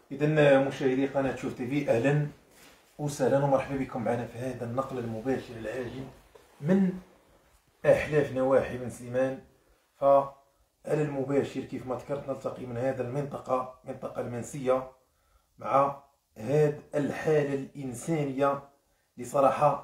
إذا مشاهدي قناة شوف تيفي، أهلا وسهلا ومرحبا بكم معنا في هذا النقل المباشر العاجل من أحلاف نواحي بن سليمان. فعلى المباشر كيف ما ذكرت نلتقي من هذا المنطقة، منطقة المنسية، مع هذه الحالة الإنسانية اللي صراحة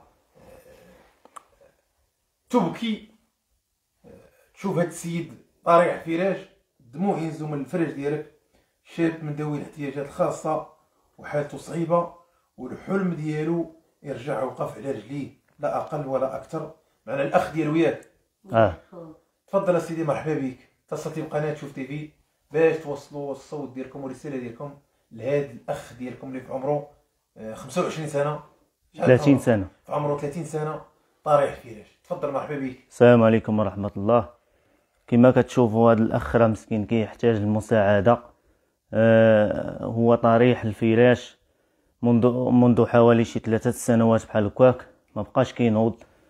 تبكي. تشوف هذا السيد طارح فراش، الدموع ينزلوا من الفرج ديالك، شاب من ذوي الاحتياجات الخاصة وحالته صعيبة، والحلم ديالو يرجع يوقف على رجليه، لا أقل ولا أكثر. معنا الأخ ديالو ياك؟ تفضل سيدي، مرحبا بك. اتصلتي بقناة شوف تيفي باش توصلوا الصوت ديالكم والرسالة ديالكم لهذا الأخ ديالكم اللي في عمره 25 سنة 30 سنة، في عمره 30 سنة، طارح فراش. تفضل مرحبا بك. السلام عليكم ورحمة الله. كما كتشوفوا هذا الأخ راه مسكين كيحتاج المساعدة. هو طريح الفراش منذ حوالي شي 3 سنوات بحال هكاك، ما بقاش كينوض.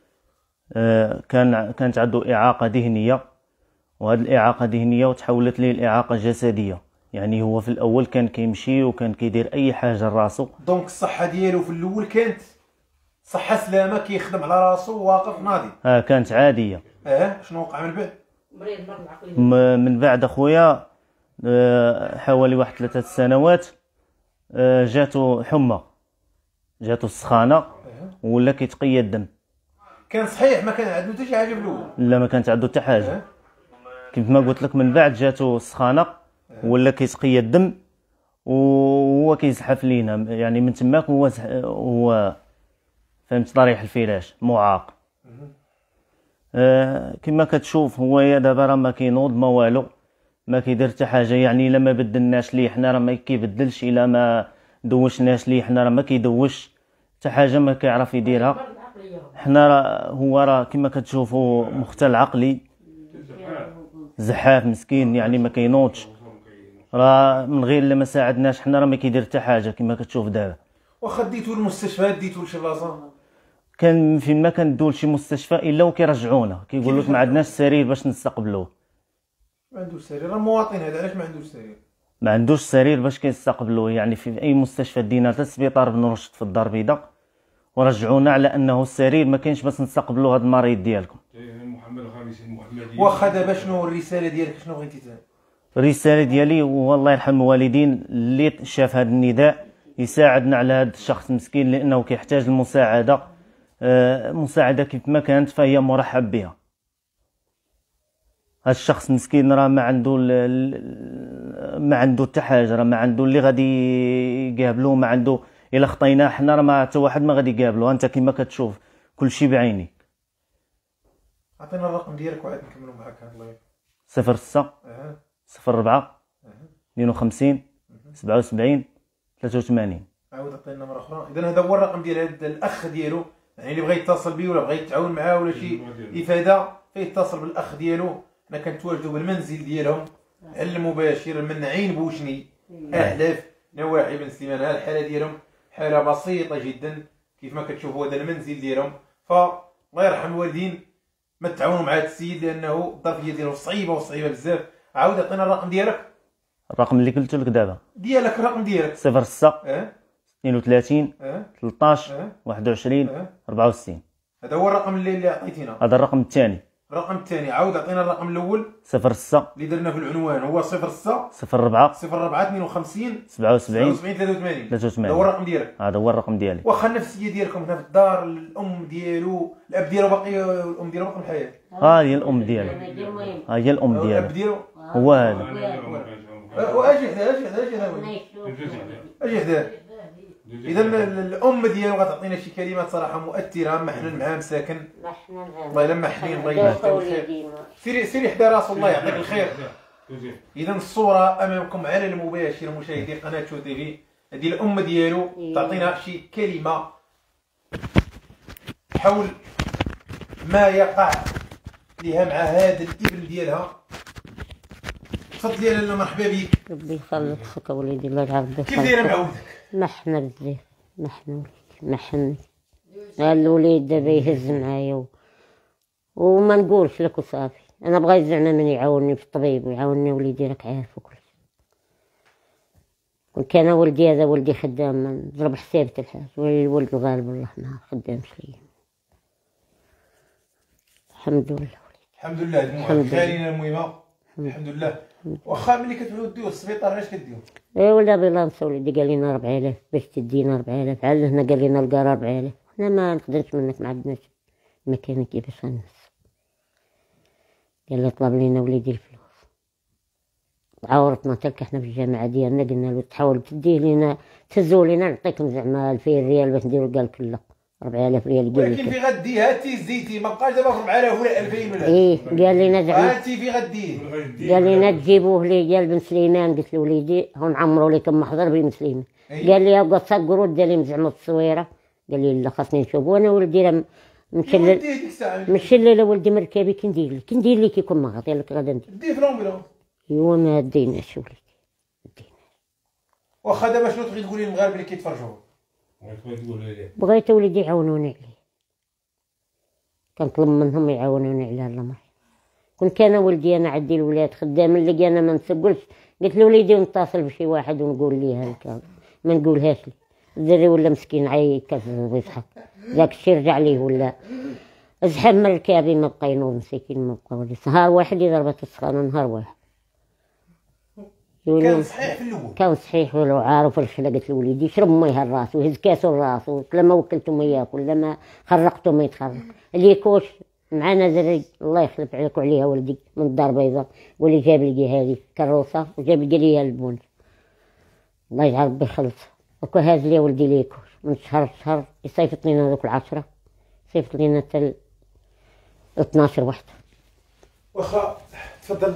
كانت عنده إعاقة ذهنية، وهذه الإعاقة الذهنية وتحولت ليه الإعاقة الجسدية. يعني هو في الأول كان كيمشي وكان كيدير أي حاجة لراسو. دونك الصحة ديالو في الأول كانت صحة سلامة، كيخدم على راسو واقف ناضي. كانت عادية. شنو وقع من بعد؟ من بعد أخويا حوالي واحد 3 سنوات جاتو حمى، جاتو السخانة، ولا كيتقيا الدم. كان صحيح ما كان عنده حتى شي حاجه في الاول؟ لا، ما كانت عنده حتى حاجه. كيف ما قلت لك، من بعد جاتو السخانه ولا كيتقيا الدم، وهو كيزحف لينا. يعني من تماك هو فهمت طريح الفراش معاق. كما كتشوف هو دابا راه ما كينوض ما والو، ما كيدير حتى حاجه. يعني الا ما بدلناش ليه حنا راه ما كيبدلش، الا ما دوشناش ليه حنا راه ما كيدوش حتى حاجه، ما كيعرف يديرها. حنا راه كما كتشوفوا مختل عقلي، زحاف مسكين، يعني ما كينوضش. راه من غير الا ما ساعدناش حنا راه ما كيدير حتى حاجه. كما كتشوف دابا واخا ديتو للمستشفى، ديتو لشي بلاصه، كان فين ما كندو لشي مستشفى الا وكيرجعونا، كيقول لك ما عندناش سرير باش نستقبلوه. ما عندوش سرير؟ راه مواطن هذا، علاش ما عندوش سرير؟ ما عندوش سرير باش كيستقبلوه. يعني في اي مستشفى دينا حتى السبيطار بن رشد في الدار البيضاء، ورجعونا على انه السرير ما كاينش باش نستقبلوا هذا المريض ديالكم. محمد الخامس المحمدي. واخا دابا شنو الرساله ديالك؟ شنو بغيتي تقول؟ الرساله ديالي والله يرحم الوالدين اللي شاف هذا النداء يساعدنا على هذا الشخص المسكين، لانه كيحتاج المساعده. مساعده كيف ما كانت فهي مرحب بها. هذا الشخص مسكين راه ما عنده حتى حاجه، راه ما عنده اللي غادي يقابلوه، ما عنده. الا خطيناه حنا راه ما حتى واحد ما غادي يقابلو. انت كما كتشوف كل شيء بعينيك. عطينا الرقم ديالك وعاد نكملوا معاك هذا اللايف. 06 04 52 77 83. عاود عطينا مره اخرى. اذا هذا هو الرقم ديال هذا الاخ ديالو، يعني اللي بغى يتصل به ولا بغى يتعاون معاه ولا شي افاده فيتصل بالاخ ديالو. حنا كنتواجدوا بالمنزل ديالهم على المباشر من عين بوشني، احلاف نواحي بن سليمان. هذه الحاله ديالهم حاله بسيطه جدا، كيف ما كتشوفوا هذا المنزل ديالهم. فالله يرحم الوالدين، ما تعاونوا مع هذا السيد لانه الظرفيه ديالو صعيبه بزاف. عاود عطينا الرقم ديالك. الرقم اللي قلت لك دابا ديالك، الرقم ديالك 06 32 13 21 64. هذا هو الرقم اللي عطيتينا. هذا الرقم الثاني. الرقم الثاني عاود عطينا الرقم الاول. 06 اللي درنا في العنوان هو 06 04 52 77 83. هذا هو الرقم ديالك. هذا هو الرقم ديالي. واخا النفسيه ديالكم هنا في الدار، الام ديالو، الاب ديالو باقي، الام ديالو باقي بالحياه؟ هي الام ديالو، هي الام ديالو. الاب ديالو هو هذا. اجي حدا. اذا الام ديالو غتعطينا شي كلمات صراحه مؤثره. محنون معاه مساكن، الله الا محنين، الله يجزاه الخير. سيري حدا راسو، الله يعطيك الخير. اذا الصوره امامكم على المباشر مشاهدي قناه شو تيفي. هذه الام ديالو تعطينا شي كلمه حول ما يقع لها مع هذا الابن ديالها. تفضلي يا لاله، مرحبا بك. ربي يخلصك وليدي، الله يعاود بك. كيف دايره مع ولدك؟ محنة بزاف، محني. الوليد دابا يهز معايا وما نقولش لك وصافي. انا بغيت زعما من يعاونني في الطبيب ويعاونني وليدي، راك عارف وكل شيء. كنت انا ولدي هذا ولدي خدام نضرب حسابة الحاج، والولد الغالب الله ما خدامش ليا. الحمد لله الحمد لله. دموعك خالينا المهمه الحمد لله. واخا ملي كتبغيو ديو للسبيطار اش كديو؟ ولا بلانس وليدي قال لنا 4000 باش تدينا 4000، عاد هنا قال لنا القرار 4000، حنا ما نقدرش منك، ما عندناش مكان كيفاش غنمس. قال لي طلب لينا وليدي الفلوس، عاورتنا تلك احنا في الجامعه ديالنا، قلنا له تحاول تديه لينا تهزوا لينا نعطيكم زعما 2000 ريال باش نديرو. قال لك لا 4000 ريال. قال ولكن في غديها تي زيتي ما بقاش دابا 4000 ولا 2000 ولا ايه. قال لنا زعما انت في غديه قال لنا تجيبوه لي. قال بن سليمان، قلت له وليدي هو نعمروا لكم محضر بن سليمان. قال لي ابغى تصقروا ديالي زعما التصويره. قال لي لا خاصني نشوف. وانا ولدي راه مشلل ولدي مركبي كندير لي كيكون مغاط. قال لك غدا ندير ديه في لومبيلونس. ايوا ما ديناش وليدي. واخا دابا شنو تبغي تقولي للمغاربه اللي كيتفرجوا؟ بغيت وليدي يعاونوني عليه، كنطلب منهم يعاونوني على الله مريم. كنت انا ولدي انا عندي الولاد خدام اللي انا ما نسقلش. قلت له وليدي نتصل بشي واحد ونقول ليه هكا، ما نقولهاش لي. الدري ولا مسكين عيط كيضحك، داك الشي رجع ليه ولا ازحم من الكابي، ما بقى ينوض مسكين، ما بقى ولي. نهار واحد اللي ضربت السخانه، نهار واحد كان صحيح في الاول، كان صحيح ولو عارف الخلا. قلت لوليدي شرب ميه الراس وهز كاسو الراس، لما وكلته ما ياكل، لما خرقته ما يتخرق. اللي يكوش معانا زري الله يخلف عليك وعليها ولدي من الدار بيضاء، واللي جاب لي هذه كروسه وجاب لي البون، الله يجعل ربي يخلصها. وكو هاز لي ولدي لي يكوش من شهر لشهر يصيفط لنا ذوك 10، يصيفط لنا حتى 12 وحده. واخا تفضل.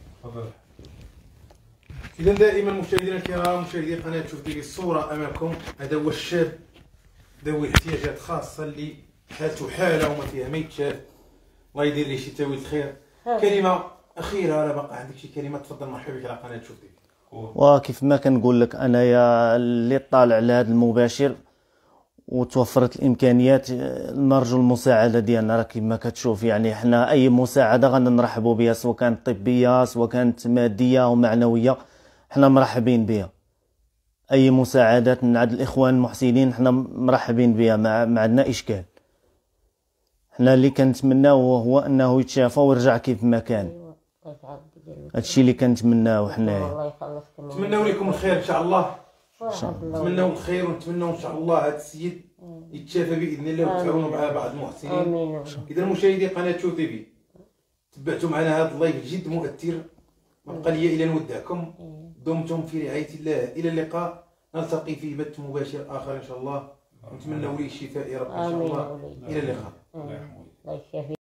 إذا دائما مشاهدينا الكرام، مشاهدي قناة شوف تيفي، الصورة أمامكم هذا هو الشاب ذوي الاحتياجات الخاصة اللي حالته حالة وما فيها ما يتشاف. الله يدير ليه شي تاويل الخير. كلمة أخيرة ولا بقى عندك شي كلمة؟ تفضل، مرحبا بك على قناة شوف تيفي. وكيف ما كنقول لك انايا اللي طالع على هذا المباشر وتوفرت الامكانيات، نرجو المساعده ديالنا. راه كما كتشوف يعني حنا اي مساعده غنرحبوا بها، سواء كانت طبيه سواء كانت ماديه او معنويه، حنا مرحبين بها. اي مساعدات من عند الاخوان المحسنين حنا مرحبين بها، ما عندنا اشكال. حنا اللي كنتمناو هو انه يتشافى ويرجع كيف ما كان. هادشي اللي كنتمناو حنايا. نتمناو لكم الخير ان شاء الله، نتمناو الخير ونتمناو ان شاء الله هذا السيد يتشافى باذن الله وتعاونوا مع بعض المحسنين. اذا مشاهدي قناه شوف تيفي، تبعتوا معنا هذا اللايف جد مؤثر. ما بقى لي الا نودعكم. دمتم في رعايه الله، الى اللقاء، نلتقي في بث مباشر اخر ان شاء الله. نتمنى لي الشفاء يا رب ان شاء الله. الى اللقاء.